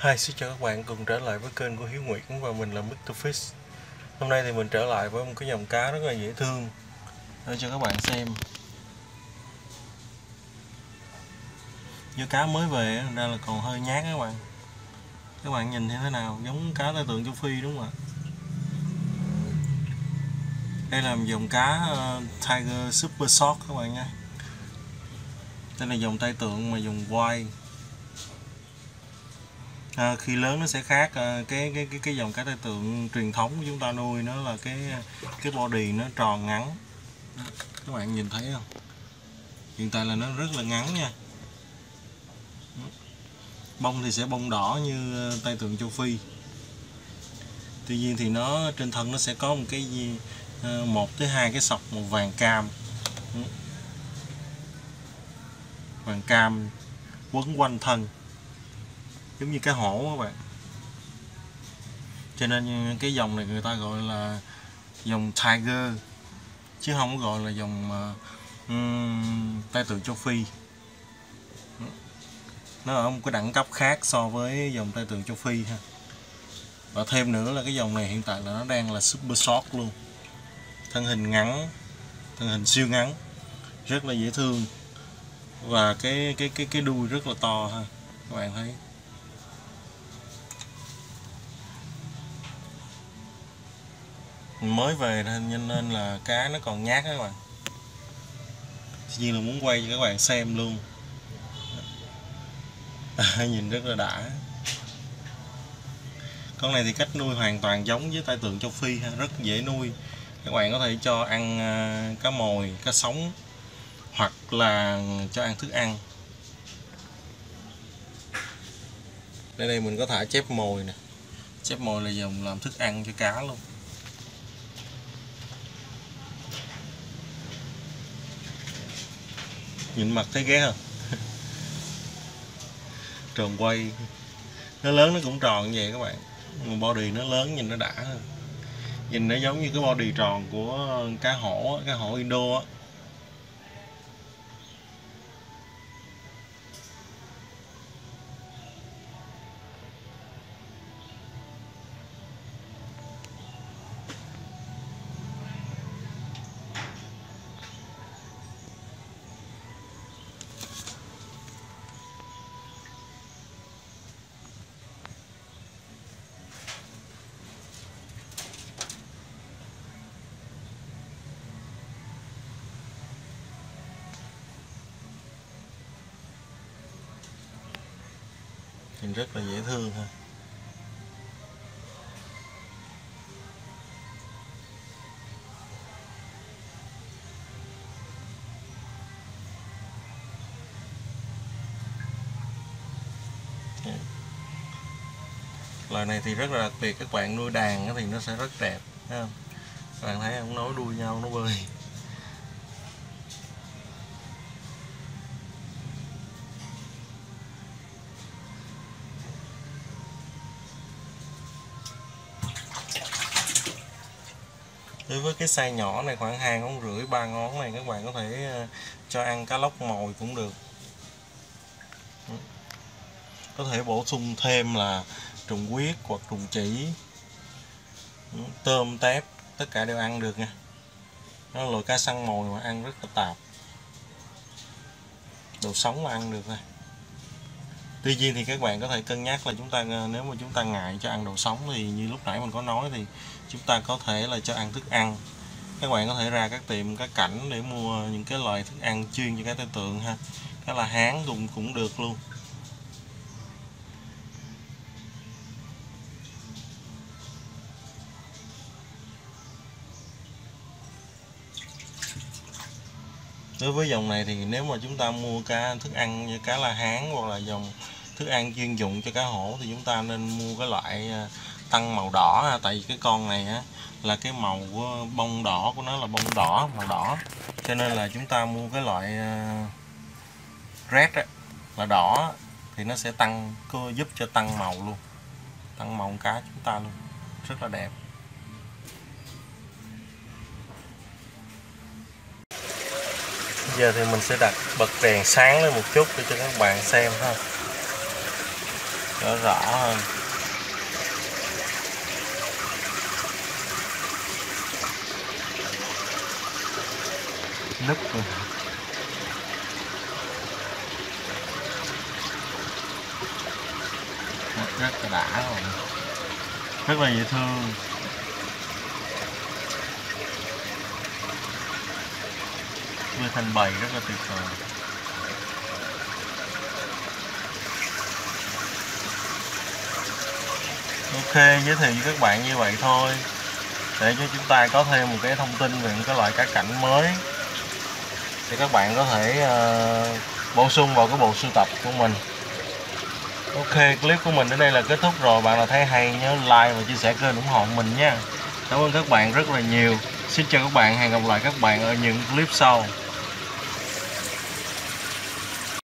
Hi, xin chào các bạn cùng trở lại với kênh của Hiếu Nguyễn và mình là Mr. Fish. Hôm nay thì mình trở lại với một cái dòng cá rất là dễ thương để cho các bạn xem. Với cá mới về ra là còn hơi nhát các bạn. Các bạn nhìn thấy thế nào, giống cá tai tượng châu Phi đúng không ạ? Đây là một dòng cá Tiger Super Short các bạn nha. Đây là dòng tai tượng mà dùng white. Khi lớn nó sẽ khác cái dòng cá tai tượng truyền thống của chúng ta nuôi, nó là cái body nó tròn ngắn. Các bạn nhìn thấy không? Hiện tại là nó rất là ngắn nha. Bông thì sẽ bông đỏ như tai tượng châu Phi. Tuy nhiên thì nó trên thân nó sẽ có một cái gì 1 tới 2 cái sọc màu vàng cam. Vàng cam quấn quanh thân giống như cái hổ các bạn. Cho nên cái dòng này người ta gọi là dòng Tiger chứ không có gọi là dòng tai tượng châu Phi. Nó ở một cái đẳng cấp khác so với dòng tai tượng châu Phi ha. Và thêm nữa là cái dòng này hiện tại là nó đang là super short luôn. Thân hình ngắn, thân hình siêu ngắn, rất là dễ thương. Và cái đuôi rất là to ha. Các bạn thấy. Mình mới về nên là cá nó còn nhát các bạn. Tuy nhiên là muốn quay cho các bạn xem luôn. Nhìn rất là đã. Con này thì cách nuôi hoàn toàn giống với tai tượng châu Phi ha, rất dễ nuôi. Các bạn có thể cho ăn cá mồi, cá sống hoặc là cho ăn thức ăn. Đây mình có thả chép mồi nè. Chép mồi là dùng làm thức ăn cho cá luôn. Nhìn mặt thấy ghét không? Tròn quay. Nó lớn nó cũng tròn như vậy các bạn. Body nó lớn nhìn nó đã hơn. Nhìn nó giống như cái body tròn của cá hổ Indo á. Nhìn rất là dễ thương ha. Loài này thì rất là đặc biệt, các bạn nuôi đàn thì nó sẽ rất đẹp, thấy không? Các bạn thấy không, nối đuôi nhau nó bơi. Đối với cái size nhỏ này khoảng 2 ngón rưỡi 3 ngón này, các bạn có thể cho ăn cá lóc mồi cũng được. Có thể bổ sung thêm là trùng huyết hoặc trùng chỉ, tôm tép, tất cả đều ăn được nha. Nó là loại cá săn mồi mà ăn rất là tạp. Đồ sống là ăn được thôi. Tuy nhiên thì các bạn có thể cân nhắc là nếu mà chúng ta ngại cho ăn đồ sống thì như lúc nãy mình có nói thì chúng ta có thể là cho ăn thức ăn. Các bạn có thể ra các tiệm cá cảnh để mua những cái loại thức ăn chuyên cho cá tai tượng ha. Cá là hán cũng được luôn. Đối với dòng này thì nếu mà chúng ta mua thức ăn như cá la hán hoặc là dòng thức ăn chuyên dụng cho cá hổ thì chúng ta nên mua cái loại tăng màu đỏ, tại vì cái con này á là cái màu của bông đỏ của nó là bông đỏ, màu đỏ, cho nên là chúng ta mua cái loại red á, là đỏ thì nó sẽ giúp cho tăng màu luôn, tăng màu cá chúng ta luôn, rất là đẹp. Giờ thì mình sẽ bật đèn sáng lên một chút để cho các bạn xem ha. cho rõ hơn. Núp rồi. Rất là đã rồi, rất là dễ thương. Nuôi thành bầy rất là tuyệt vời. Ok, giới thiệu với các bạn như vậy thôi, để cho chúng ta có thêm một cái thông tin về những cái loại cá cảnh mới để các bạn có thể bổ sung vào cái bộ sưu tập của mình. Ok, clip của mình đến đây là kết thúc rồi. Bạn nào thấy hay nhớ like và chia sẻ kênh ủng hộ mình nha. Cảm ơn các bạn rất là nhiều. Xin chào các bạn, hẹn gặp lại các bạn ở những clip sau.